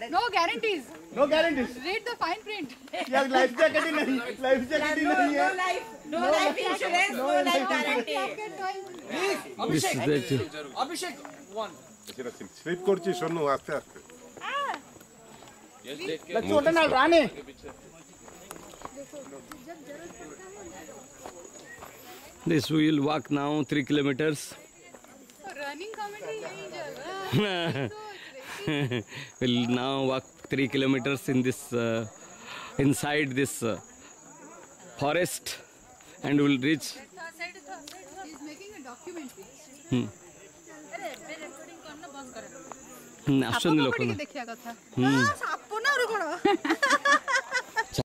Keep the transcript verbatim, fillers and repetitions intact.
No guarantees. No guarantees. Read the fine print. यार life jacket ही नहीं, life jacket ही नहीं है। No life, no life insurance, no life guarantee. Abhishek Abhishek one. Slip করছি শোনো আস্তে আস্তে छोटे नाल राने This we will walk now three kilometers. Running commentary यही जगह. We'll now walk three kilometers in this uh, inside this uh, forest, and we'll reach. He's making a documentary. Hmm. अरे बे recording करना बंद करे. Hmm. आश्चर्य लोग आपको ना. देखिया कथा. Hmm. साप ना और कौन?